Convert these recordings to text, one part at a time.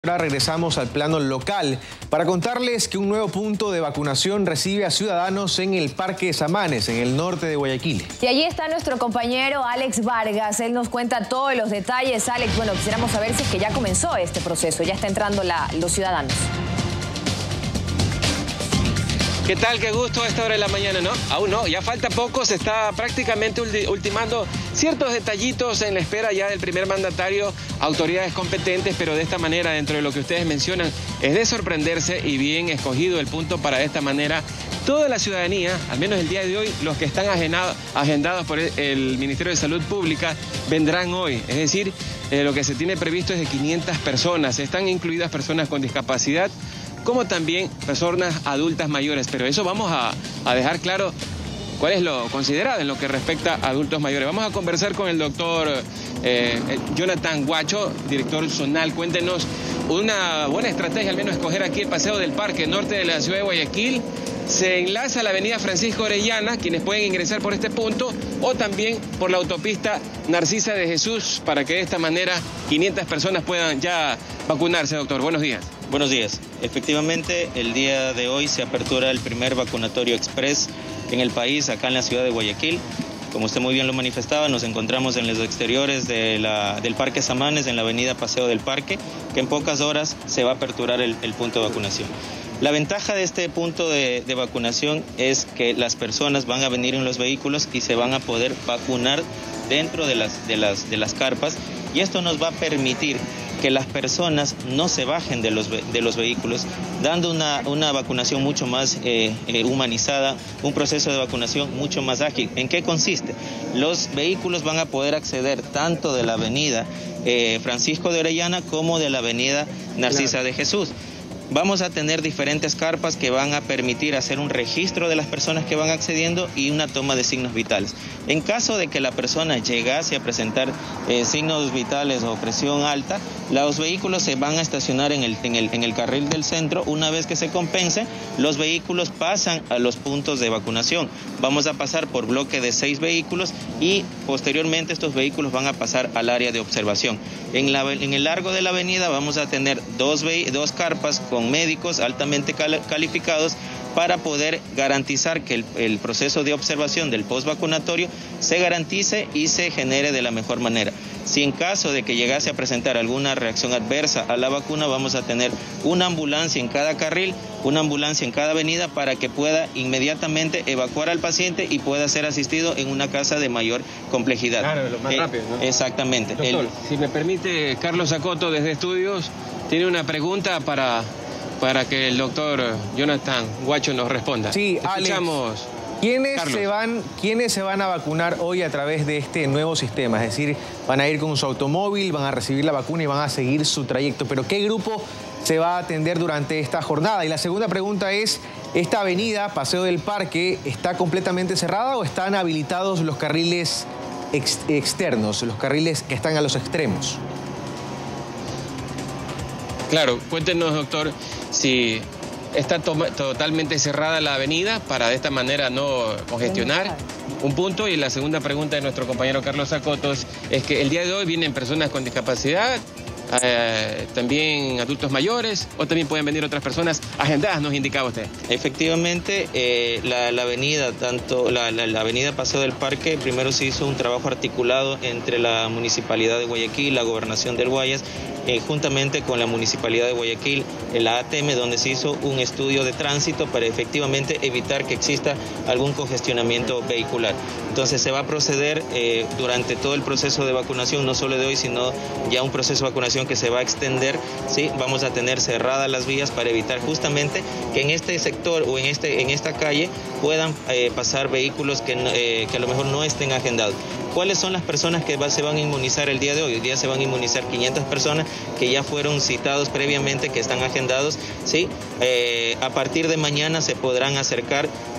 Ahora regresamos al plano local para contarles que un nuevo punto de vacunación recibe a ciudadanos en el Parque Samanes, en el norte de Guayaquil. Y allí está nuestro compañero Alex Vargas. Él nos cuenta todos los detalles. Alex, bueno, quisiéramos saber si es que ya comenzó este proceso, ya está entrando los ciudadanos. ¿Qué tal? Qué gusto a esta hora de la mañana, ¿no? Aún no, ya falta poco, se está prácticamente ultimando ciertos detallitos en la espera ya del primer mandatario, autoridades competentes, pero de esta manera, dentro de lo que ustedes mencionan, es de sorprenderse y bien escogido el punto para de esta manera. Toda la ciudadanía, al menos el día de hoy, los que están agendados por el Ministerio de Salud Pública, vendrán hoy. Es decir, lo que se tiene previsto es de 500 personas, están incluidas personas con discapacidad, como también personas adultas mayores, pero eso vamos a dejar claro cuál es lo considerado en lo que respecta a adultos mayores. Vamos a conversar con el doctor Jonathan Guacho, director zonal. Cuéntenos una buena estrategia, al menos escoger aquí el Paseo del Parque, norte de la ciudad de Guayaquil. Se enlaza a la avenida Francisco Orellana, quienes pueden ingresar por este punto, o también por la autopista Narcisa de Jesús, para que de esta manera 500 personas puedan ya vacunarse, doctor. Buenos días. Buenos días. Efectivamente, el día de hoy se apertura el primer vacunatorio express en el país, acá en la ciudad de Guayaquil. Como usted muy bien lo manifestaba, nos encontramos en los exteriores del Parque Samanes, en la avenida Paseo del Parque, que en pocas horas se va a aperturar el punto de vacunación. La ventaja de este punto de vacunación es que las personas van a venir en los vehículos y se van a poder vacunar dentro de las carpas, y esto nos va a permitir que las personas no se bajen de los vehículos, dando una vacunación mucho más humanizada, un proceso de vacunación mucho más ágil. ¿En qué consiste? Los vehículos van a poder acceder tanto de la avenida Francisco de Orellana como de la avenida Narcisa de Jesús. Vamos a tener diferentes carpas que van a permitir hacer un registro de las personas que van accediendo y una toma de signos vitales. En caso de que la persona llegase a presentar signos vitales o presión alta, los vehículos se van a estacionar en el carril del centro. Una vez que se compense, los vehículos pasan a los puntos de vacunación. Vamos a pasar por bloque de 6 vehículos y posteriormente estos vehículos van a pasar al área de observación. En el largo de la avenida vamos a tener dos carpas con médicos altamente calificados para poder garantizar que el proceso de observación del postvacunatorio se garantice y se genere de la mejor manera. Si en caso de que llegase a presentar alguna reacción adversa a la vacuna, vamos a tener una ambulancia en cada carril, una ambulancia en cada avenida, para que pueda inmediatamente evacuar al paciente y pueda ser asistido en una casa de mayor complejidad. Claro, lo más rápido, ¿no? Exactamente. Doctor, si me permite, Carlos Acoto desde Estudios tiene una pregunta para que el doctor Jonathan Guacho nos responda. Sí, escuchamos. Alex, ¿quiénes se van a vacunar hoy a través de este nuevo sistema? Es decir, van a ir con su automóvil, van a recibir la vacuna y van a seguir su trayecto. ¿Pero qué grupo se va a atender durante esta jornada? Y la segunda pregunta es, ¿esta avenida, Paseo del Parque, está completamente cerrada o están habilitados los carriles externos, los carriles que están a los extremos? Claro, cuéntenos, doctor, si está totalmente cerrada la avenida para de esta manera no congestionar. Un punto. Y la segunda pregunta de nuestro compañero Carlos Acotos es que el día de hoy vienen personas con discapacidad, también adultos mayores, o también pueden venir otras personas agendadas, nos indicaba usted. Efectivamente, la avenida, tanto la avenida Paseo del Parque, primero se hizo un trabajo articulado entre la Municipalidad de Guayaquil, la Gobernación del Guayas, juntamente con la Municipalidad de Guayaquil, la ATM, donde se hizo un estudio de tránsito para efectivamente evitar que exista algún congestionamiento vehicular. Entonces se va a proceder durante todo el proceso de vacunación, no solo de hoy, sino ya un proceso de vacunación que se va a extender, ¿sí? Vamos a tener cerradas las vías para evitar justamente que en este sector o en esta calle puedan pasar vehículos que a lo mejor no estén agendados. ¿Cuáles son las personas que se van a inmunizar el día de hoy? Hoy día se van a inmunizar 500 personas que ya fueron citados previamente, que están agendados, ¿sí? A partir de mañana se podrán acercar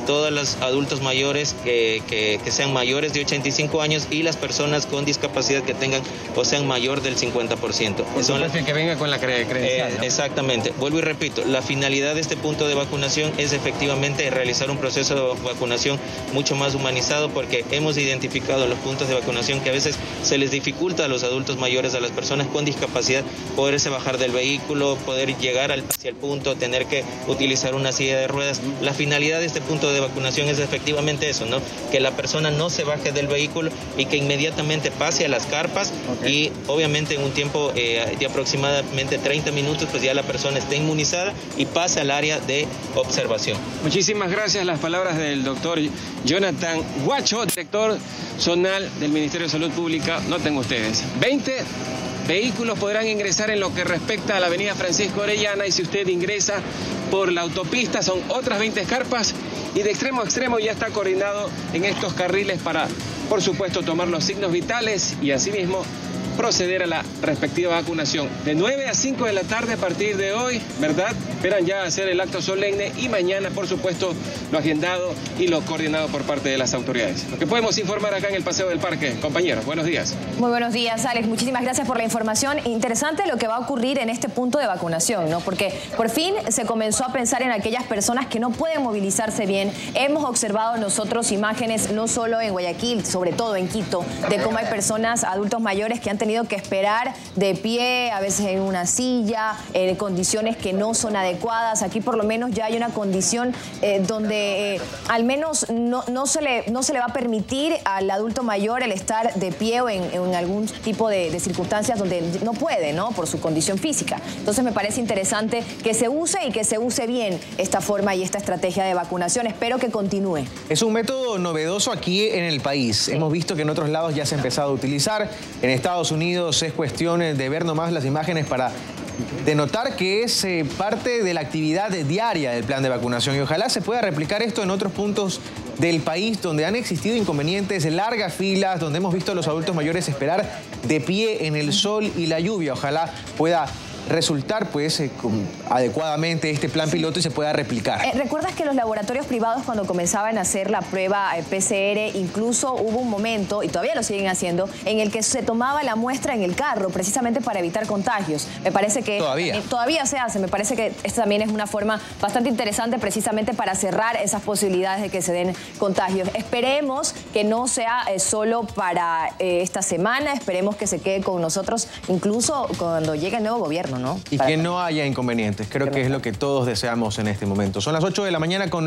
todos los adultos mayores que sean mayores de 85 años y las personas con discapacidad que tengan o sean mayor del 50%. Por supuesto, que venga con la credencial, ¿no? Exactamente. Vuelvo y repito, la finalidad de este punto de vacunación es efectivamente realizar un proceso de vacunación mucho más humanizado, porque hemos identificado los puntos de vacunación que a veces se les dificulta a los adultos mayores, a las personas con discapacidad, poderse bajar del vehículo, poder llegar hacia el punto, tener que utilizar una silla de ruedas. La finalidad de este punto de vacunación es efectivamente eso, ¿no? Que la persona no se baje del vehículo y que inmediatamente pase a las carpas, y obviamente en un tiempo de aproximadamente 30 minutos pues ya la persona esté inmunizada y pase al área de observación. Muchísimas gracias. Las palabras del doctor Jonathan Guacho, director zonal del Ministerio de Salud Pública. Noten ustedes, 20 vehículos podrán ingresar en lo que respecta a la avenida Francisco Orellana, y si usted ingresa por la autopista son otras 20 carpas, y de extremo a extremo ya está coordinado en estos carriles para, por supuesto, tomar los signos vitales y asimismo proceder a la respectiva vacunación. De 9 a 5 de la tarde a partir de hoy, ¿verdad? Esperan ya hacer el acto solemne, y mañana, por supuesto, lo agendado y lo coordinado por parte de las autoridades. Lo que podemos informar acá en el Paseo del Parque. Compañeros, buenos días. Muy buenos días, Alex. Muchísimas gracias por la información. Interesante lo que va a ocurrir en este punto de vacunación, ¿no? Porque por fin se comenzó a pensar en aquellas personas que no pueden movilizarse bien. Hemos observado nosotros imágenes, no solo en Guayaquil, sobre todo en Quito, de cómo hay personas, adultos mayores, que han tenido que esperar de pie, a veces en una silla, en condiciones que no son adecuadas. Aquí por lo menos ya hay una condición donde al menos no se le va a permitir al adulto mayor el estar de pie o en algún tipo de circunstancias donde no puede, ¿no? Por su condición física. Entonces me parece interesante que se use y que se use bien esta forma y esta estrategia de vacunación. Espero que continúe. Es un método novedoso aquí en el país. Sí. Hemos visto que en otros lados ya se ha empezado a utilizar. En Estados Unidos es cuestión de ver nomás las imágenes para denotar que es parte de la actividad diaria del plan de vacunación, y ojalá se pueda replicar esto en otros puntos del país donde han existido inconvenientes, largas filas, donde hemos visto a los adultos mayores esperar de pie en el sol y la lluvia. Ojalá pueda resultar pues adecuadamente este plan piloto y se pueda replicar. ¿Recuerdas que los laboratorios privados, cuando comenzaban a hacer la prueba PCR, incluso hubo un momento, y todavía lo siguen haciendo, en el que se tomaba la muestra en el carro precisamente para evitar contagios? Me parece que todavía se hace. Me parece que esto también es una forma bastante interesante precisamente para cerrar esas posibilidades de que se den contagios. Esperemos que no sea solo para esta semana, esperemos que se quede con nosotros incluso cuando llegue el nuevo gobierno, ¿no? Y que no haya inconvenientes. Creo que es lo que todos deseamos en este momento. Son las 8 de la mañana con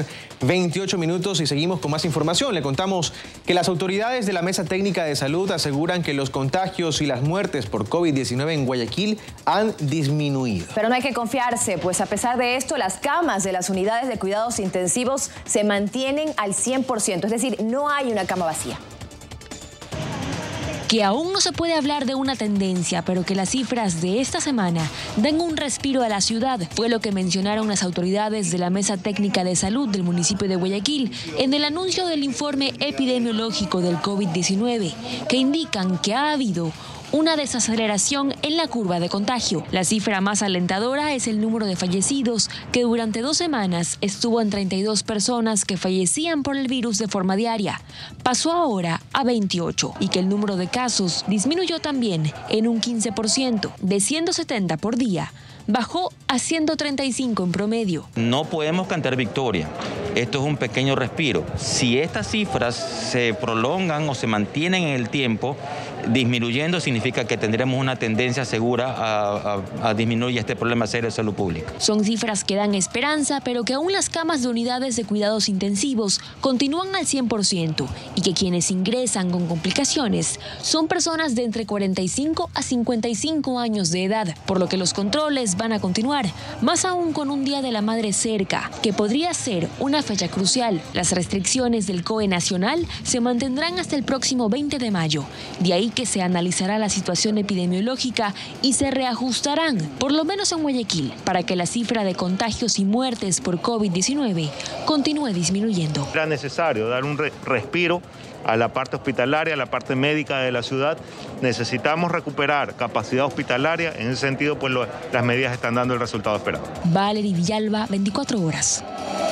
28 minutos y seguimos con más información. Le contamos que las autoridades de la Mesa Técnica de Salud aseguran que los contagios y las muertes por COVID-19 en Guayaquil han disminuido. Pero no hay que confiarse, pues a pesar de esto, las camas de las unidades de cuidados intensivos se mantienen al 100%. Es decir, no hay una cama vacía. Que aún no se puede hablar de una tendencia, pero que las cifras de esta semana dan un respiro a la ciudad, fue lo que mencionaron las autoridades de la Mesa Técnica de Salud del municipio de Guayaquil en el anuncio del informe epidemiológico del COVID-19, que indican que ha habido una desaceleración en la curva de contagio. La cifra más alentadora es el número de fallecidos, que durante 2 semanas estuvo en 32 personas que fallecían por el virus de forma diaria. Pasó ahora a 28, y que el número de casos disminuyó también en un 15%, de 170 por día. Bajó a 135 en promedio. No podemos cantar victoria. Esto es un pequeño respiro. Si estas cifras se prolongan o se mantienen en el tiempo, disminuyendo, significa que tendremos una tendencia segura a disminuir este problema serio de salud pública. Son cifras que dan esperanza, pero que aún las camas de unidades de cuidados intensivos continúan al 100%, y que quienes ingresan con complicaciones son personas de entre 45 a 55 años de edad, por lo que los controles van a continuar, más aún con un Día de la Madre cerca, que podría ser una fecha crucial. Las restricciones del COE nacional se mantendrán hasta el próximo 20 de mayo, de ahí que se analizará la situación epidemiológica y se reajustarán, por lo menos en Guayaquil, para que la cifra de contagios y muertes por COVID-19 continúe disminuyendo. Era necesario dar un respiro a la parte hospitalaria, a la parte médica de la ciudad. Necesitamos recuperar capacidad hospitalaria. En ese sentido, pues las medidas están dando el resultado esperado. Valery Villalba, 24 horas.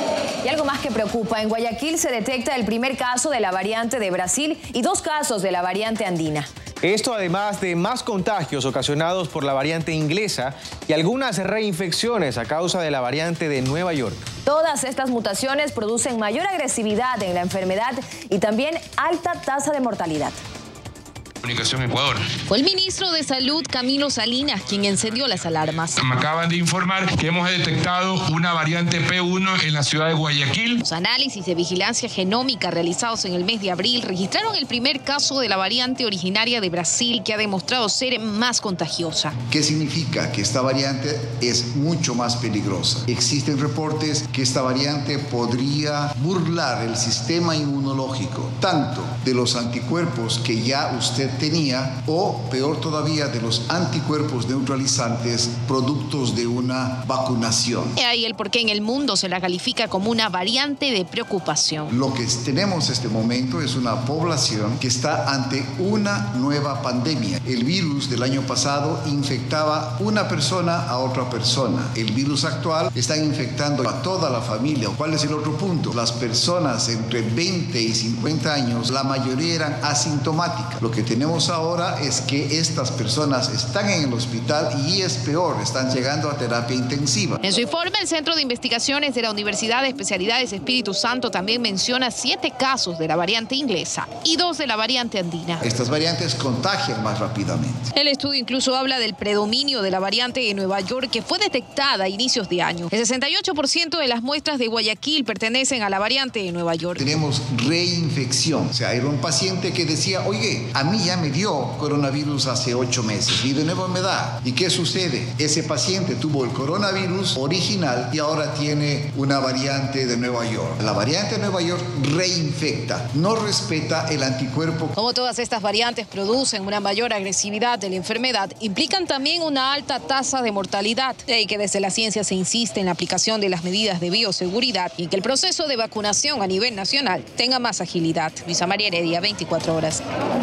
Y algo más que preocupa, en Guayaquil se detecta el primer caso de la variante de Brasil y 2 casos de la variante andina. Esto además de más contagios ocasionados por la variante inglesa y algunas reinfecciones a causa de la variante de Nueva York. Todas estas mutaciones producen mayor agresividad en la enfermedad y también alta tasa de mortalidad. Comunicación Ecuador. Fue el ministro de Salud, Camilo Salinas, quien encendió las alarmas. Me acaban de informar que hemos detectado una variante P1 en la ciudad de Guayaquil. Los análisis de vigilancia genómica realizados en el mes de abril registraron el primer caso de la variante originaria de Brasil, que ha demostrado ser más contagiosa. ¿Qué significa? Que esta variante es mucho más peligrosa. Existen reportes que esta variante podría burlar el sistema inmunológico, tanto de los anticuerpos que ya usted tenía o, peor todavía, de los anticuerpos neutralizantes productos de una vacunación. Y ahí el por qué en el mundo se la califica como una variante de preocupación. Lo que tenemos en este momento es una población que está ante una nueva pandemia. El virus del año pasado infectaba una persona a otra persona. El virus actual está infectando a toda la familia. ¿Cuál es el otro punto? Las personas entre 20 y 50 años, la mayoría eran asintomáticas. Lo que tenemos ahora es que estas personas están en el hospital y es peor, están llegando a terapia intensiva. En su informe, el Centro de Investigaciones de la Universidad de Especialidades Espíritu Santo también menciona 7 casos de la variante inglesa y 2 de la variante andina. Estas variantes contagian más rápidamente. El estudio incluso habla del predominio de la variante de Nueva York, que fue detectada a inicios de año. El 68% de las muestras de Guayaquil pertenecen a la variante de Nueva York. Tenemos reinfección. O sea, era un paciente que decía, oye, a mí ya me dio coronavirus hace 8 meses y de nuevo me da. ¿Y qué sucede? Ese paciente tuvo el coronavirus original y ahora tiene una variante de Nueva York. La variante de Nueva York reinfecta, no respeta el anticuerpo. Como todas estas variantes producen una mayor agresividad de la enfermedad, implican también una alta tasa de mortalidad. De ahí que desde la ciencia se insiste en la aplicación de las medidas de bioseguridad y en que el proceso de vacunación a nivel nacional tenga más agilidad. Luisa María Heredia, 24 horas.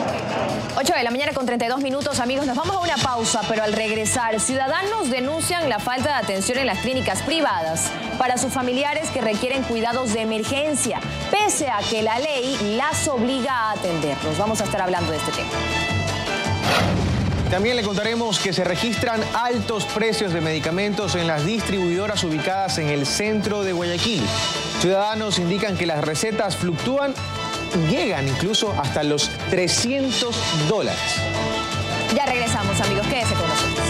8 de la mañana con 32 minutos, amigos. Nos vamos a una pausa, pero al regresar, ciudadanos denuncian la falta de atención en las clínicas privadas para sus familiares que requieren cuidados de emergencia, pese a que la ley las obliga a atenderlos. Vamos a estar hablando de este tema. También le contaremos que se registran altos precios de medicamentos en las distribuidoras ubicadas en el centro de Guayaquil. Ciudadanos indican que las recetas fluctúan y llegan incluso hasta los $300. Ya regresamos, amigos. Quédese con nosotros.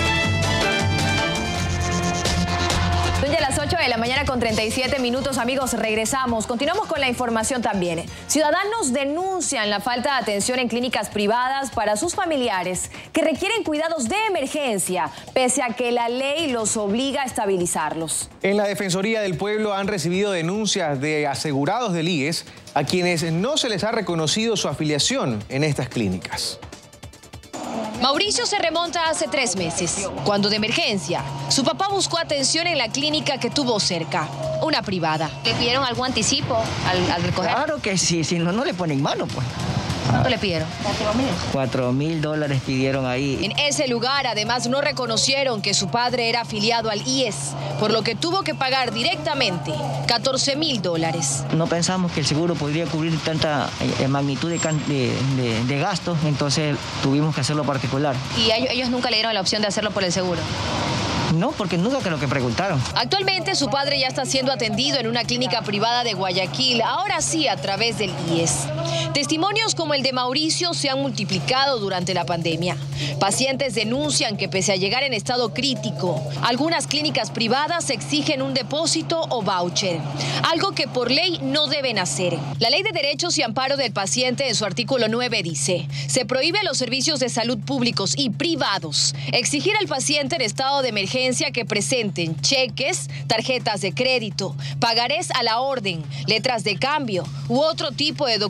Son ya las 8 de la mañana con 37 minutos, amigos. Regresamos. Continuamos con la información también. Ciudadanos denuncian la falta de atención en clínicas privadas para sus familiares que requieren cuidados de emergencia, pese a que la ley los obliga a estabilizarlos. En la Defensoría del Pueblo han recibido denuncias de asegurados del IES a quienes no se les ha reconocido su afiliación en estas clínicas. Mauricio se remonta hace 3 meses, cuando de emergencia su papá buscó atención en la clínica que tuvo cerca, una privada. ¿Le pidieron algún anticipo al recoger? Claro que sí, si no, no le ponen mano, pues. ¿Cuánto le pidieron? $4.000 pidieron ahí. En ese lugar, además, no reconocieron que su padre era afiliado al IES, por lo que tuvo que pagar directamente $14.000. No pensamos que el seguro podría cubrir tanta magnitud de gastos, entonces tuvimos que hacerlo particular. ¿Y ellos nunca le dieron la opción de hacerlo por el seguro? No, porque nunca creo que preguntaron. Actualmente su padre ya está siendo atendido en una clínica privada de Guayaquil, ahora sí a través del IES. Testimonios como el de Mauricio se han multiplicado durante la pandemia. Pacientes denuncian que pese a llegar en estado crítico, algunas clínicas privadas exigen un depósito o voucher, algo que por ley no deben hacer. La Ley de Derechos y Amparo del Paciente en su artículo 9 dice: se prohíbe a los servicios de salud públicos y privados exigir al paciente en estado de emergencia que presenten cheques, tarjetas de crédito, pagarés a la orden, letras de cambio u otro tipo de documento de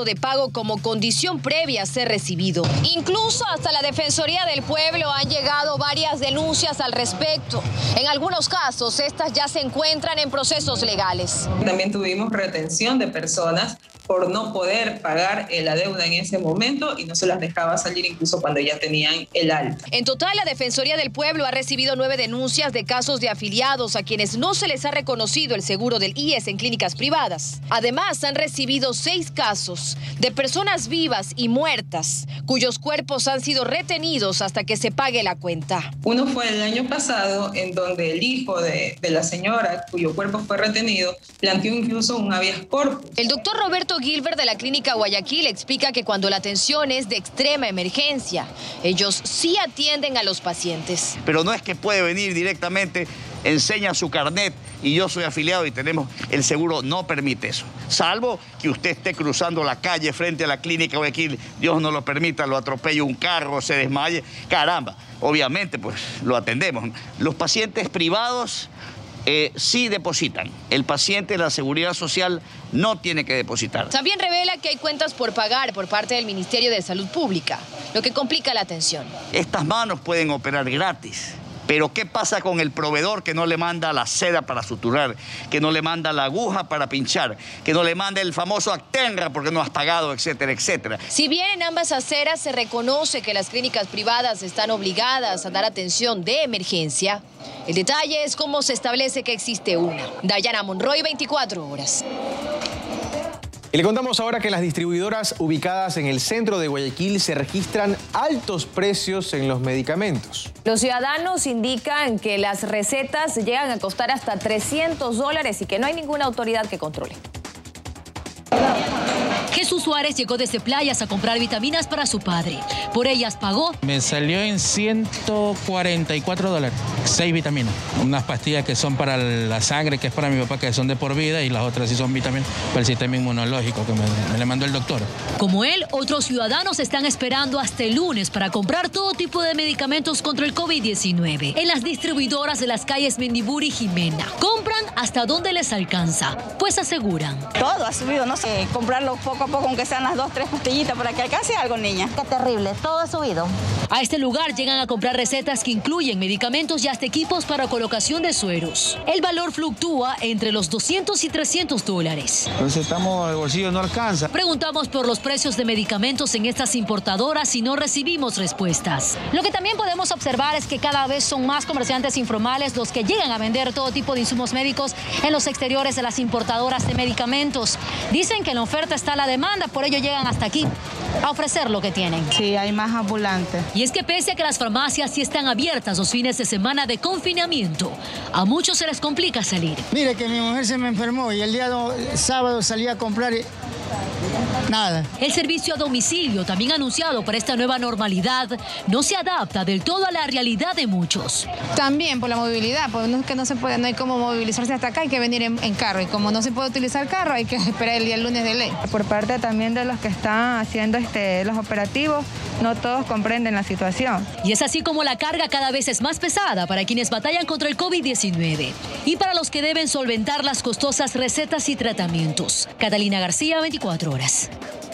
de pago como condición previa a ser recibido. Incluso hasta la Defensoría del Pueblo han llegado varias denuncias al respecto. En algunos casos, estas ya se encuentran en procesos legales. También tuvimos retención de personas por no poder pagar la deuda en ese momento y no se las dejaba salir incluso cuando ya tenían el alta. En total, la Defensoría del Pueblo ha recibido 9 denuncias de casos de afiliados a quienes no se les ha reconocido el seguro del IES en clínicas privadas. Además, han recibido 6 casos de personas vivas y muertas cuyos cuerpos han sido retenidos hasta que se pague la cuenta. Uno fue el año pasado en donde el hijo de la señora cuyo cuerpo fue retenido planteó incluso un habeas corpus. El doctor Roberto Gilbert de la Clínica Guayaquil explica que cuando la atención es de extrema emergencia, ellos sí atienden a los pacientes. Pero no es que puede venir directamente, enseña su carnet y yo soy afiliado y tenemos el seguro, no permite eso. Salvo que usted esté cruzando la calle frente a la Clínica Guayaquil, Dios no lo permita, lo atropelle un carro, se desmaye, caramba, obviamente pues lo atendemos. Los pacientes privados sí depositan. El paciente de la Seguridad Social no tiene que depositar. También revela que hay cuentas por pagar por parte del Ministerio de Salud Pública, lo que complica la atención. Estas manos pueden operar gratis. Pero ¿qué pasa con el proveedor que no le manda la seda para suturar, que no le manda la aguja para pinchar, que no le manda el famoso Actenra porque no has pagado, etcétera, etcétera? Si bien en ambas aceras se reconoce que las clínicas privadas están obligadas a dar atención de emergencia, el detalle es cómo se establece que existe una. Dayana Monroy, 24 horas. Y le contamos ahora que en las distribuidoras ubicadas en el centro de Guayaquil se registran altos precios en los medicamentos. Los ciudadanos indican que las recetas llegan a costar hasta $300 y que no hay ninguna autoridad que controle. Jesús Suárez llegó desde Playas a comprar vitaminas para su padre. Por ellas pagó. Me salió en $144. 6 vitaminas. Unas pastillas que son para la sangre, que es para mi papá, que son de por vida, y las otras sí son vitaminas para el sistema inmunológico, que me le mandó el doctor. Como él, otros ciudadanos están esperando hasta el lunes para comprar todo tipo de medicamentos contra el COVID-19 en las distribuidoras de las calles Mendibur y Jimena. Compran hasta donde les alcanza, pues aseguran. Todo ha subido, no sé, comprarlo poco a poco, aunque sean las 2, 3 pastillitas para que alcance algo, niña. Qué terrible, todo ha subido. A este lugar llegan a comprar recetas que incluyen medicamentos y hasta equipos para colocación de sueros. El valor fluctúa entre los $200 y $300. Entonces estamos, el bolsillo no alcanza. Preguntamos por los precios de medicamentos en estas importadoras y no recibimos respuestas. Lo que también podemos observar es que cada vez son más comerciantes informales los que llegan a vender todo tipo de insumos médicos en los exteriores de las importadoras de medicamentos. Dicen que en la oferta está la demanda, por ello llegan hasta aquí a ofrecer lo que tienen. Sí, hay más ambulantes. Y es que pese a que las farmacias sí están abiertas los fines de semana de confinamiento, a muchos se les complica salir. Mire que mi mujer se me enfermó y el día sábado salí a comprar y nada. El servicio a domicilio, también anunciado para esta nueva normalidad, no se adapta del todo a la realidad de muchos. También por la movilidad, porque no es que no se puede, no hay cómo movilizarse hasta acá, hay que venir en carro, y como no se puede utilizar carro, hay que esperar el día lunes de ley. Por parte también de los que están haciendo los operativos, no todos comprenden la situación. Y es así como la carga cada vez es más pesada para quienes batallan contra el COVID-19 y para los que deben solventar las costosas recetas y tratamientos. Catalina García, 24 horas.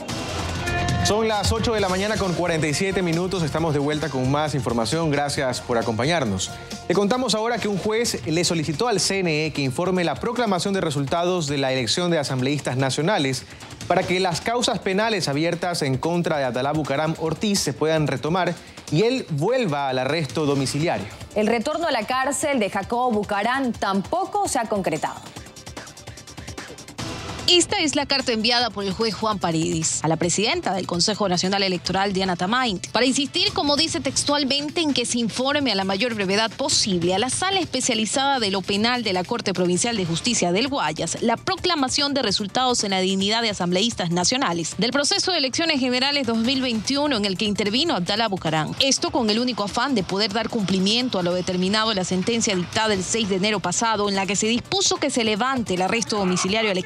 Son las 8 de la mañana con 47 minutos. Estamos de vuelta con más información. Gracias por acompañarnos. Le contamos ahora que un juez le solicitó al CNE que informe la proclamación de resultados de la elección de asambleístas nacionales para que las causas penales abiertas en contra de Abdalá Bucaram Ortiz se puedan retomar y él vuelva al arresto domiciliario. El retorno a la cárcel de Jacobo Bucaram tampoco se ha concretado. Esta es la carta enviada por el juez Juan Paredes a la presidenta del Consejo Nacional Electoral, Diana Tamaint, para insistir, como dice textualmente, en que se informe a la mayor brevedad posible a la Sala Especializada de lo Penal de la Corte Provincial de Justicia del Guayas la proclamación de resultados en la dignidad de asambleístas nacionales del proceso de elecciones generales 2021 en el que intervino Abdalá Bucaram. Esto con el único afán de poder dar cumplimiento a lo determinado en la sentencia dictada el 6 de enero pasado, en la que se dispuso que se levante el arresto domiciliario al expresidente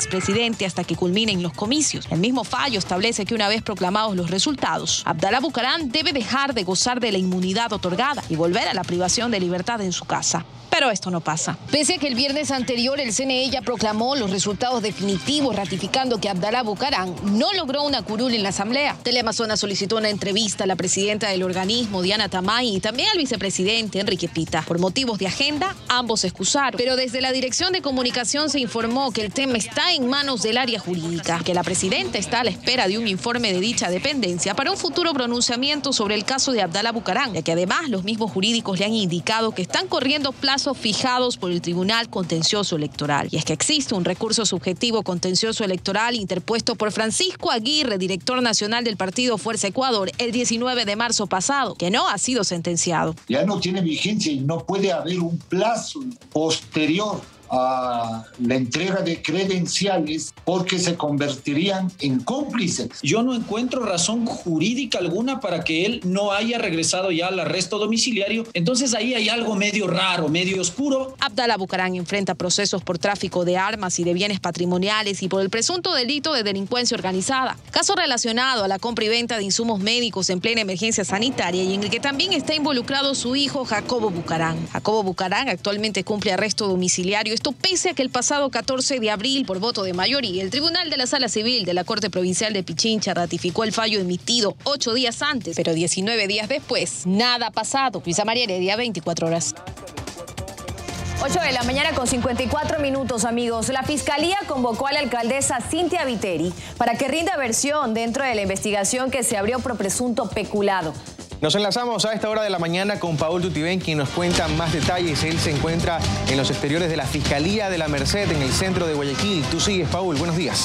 vigente hasta que culminen los comicios. El mismo fallo establece que una vez proclamados los resultados, Abdalá Bucaram debe dejar de gozar de la inmunidad otorgada y volver a la privación de libertad en su casa. Pero esto no pasa. Pese a que el viernes anterior el CNE ya proclamó los resultados definitivos ratificando que Abdalá Bucaram no logró una curul en la Asamblea, Teleamazonas solicitó una entrevista a la presidenta del organismo, Diana Tamay, y también al vicepresidente, Enrique Pita. Por motivos de agenda, ambos se excusaron. Pero desde la Dirección de Comunicación se informó que el tema está en manos del área jurídica, que la presidenta está a la espera de un informe de dicha dependencia para un futuro pronunciamiento sobre el caso de Abdalá Bucaram, ya que además los mismos jurídicos le han indicado que están corriendo plazos fijados por el Tribunal Contencioso Electoral. Y es que existe un recurso subjetivo contencioso electoral interpuesto por Francisco Aguirre, director nacional del partido Fuerza Ecuador, el 19 de marzo pasado, que no ha sido sentenciado. Ya no tiene vigencia y no puede haber un plazo posterior a la entrega de credenciales porque se convertirían en cómplices. Yo no encuentro razón jurídica alguna para que él no haya regresado ya al arresto domiciliario. Entonces ahí hay algo medio raro, medio oscuro. Abdalá Bucaram enfrenta procesos por tráfico de armas y de bienes patrimoniales y por el presunto delito de delincuencia organizada. Caso relacionado a la compra y venta de insumos médicos en plena emergencia sanitaria y en el que también está involucrado su hijo Jacobo Bucaram. Jacobo Bucaram actualmente cumple arresto domiciliario. Esto pese a que el pasado 14 de abril, por voto de mayoría, el Tribunal de la Sala Civil de la Corte Provincial de Pichincha ratificó el fallo emitido 8 días antes, pero 19 días después, nada ha pasado. Luisa María Heredia, 24 horas. 8 de la mañana con 54 minutos, amigos. La Fiscalía convocó a la alcaldesa Cynthia Viteri para que rinda versión dentro de la investigación que se abrió por presunto peculado. Nos enlazamos a esta hora de la mañana con Paul Tutibén, quien nos cuenta más detalles. Él se encuentra en los exteriores de la Fiscalía de la Merced, en el centro de Guayaquil. Tú sigues, Paul. Buenos días.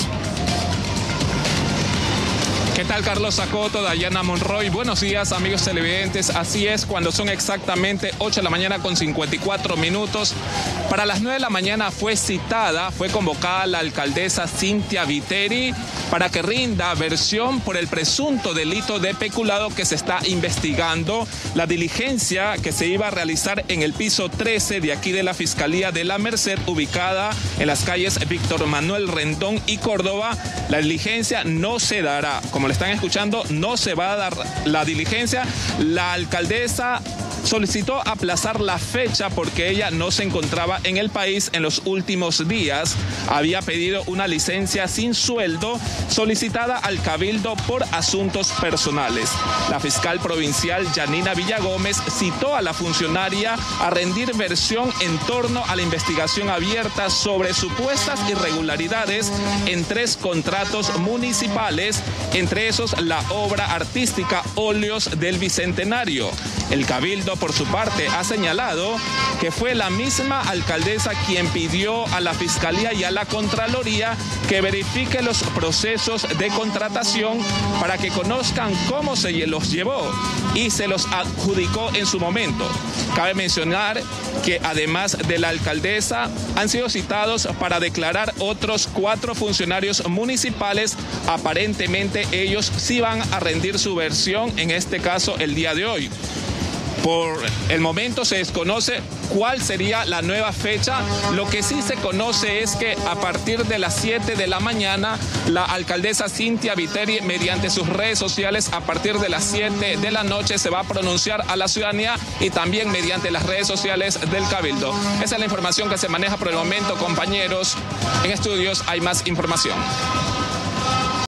¿Qué tal, Carlos Acoto, Dayana Monroy? Buenos días, amigos televidentes. Así es, cuando son exactamente 8 de la mañana con 54 minutos. Para las 9 de la mañana fue convocada la alcaldesa Cynthia Viteri para que rinda versión por el presunto delito de peculado que se está investigando. La diligencia que se iba a realizar en el piso 13 de aquí de la Fiscalía de la Merced, ubicada en las calles Víctor Manuel Rendón y Córdoba. La diligencia no se dará. Como le están escuchando, no se va a dar la diligencia. La alcaldesa solicitó aplazar la fecha porque ella no se encontraba en el país en los últimos días. Había pedido una licencia sin sueldo solicitada al Cabildo por asuntos personales. La fiscal provincial Yanina Villagómez citó a la funcionaria a rendir versión en torno a la investigación abierta sobre supuestas irregularidades en 3 contratos municipales, entre esos la obra artística Óleos del Bicentenario. El Cabildo, por su parte, ha señalado que fue la misma alcaldesa quien pidió a la Fiscalía y a la Contraloría que verifique los procesos de contratación para que conozcan cómo se los llevó y se los adjudicó en su momento. Cabe mencionar que además de la alcaldesa han sido citados para declarar otros 4 funcionarios municipales. Aparentemente ellos sí van a rendir su versión, en este caso el día de hoy. Por el momento se desconoce cuál sería la nueva fecha. Lo que sí se conoce es que a partir de las 7 de la mañana, la alcaldesa Cynthia Viteri, mediante sus redes sociales, a partir de las 7 de la noche, se va a pronunciar a la ciudadanía y también mediante las redes sociales del Cabildo. Esa es la información que se maneja por el momento, compañeros. En estudios hay más información.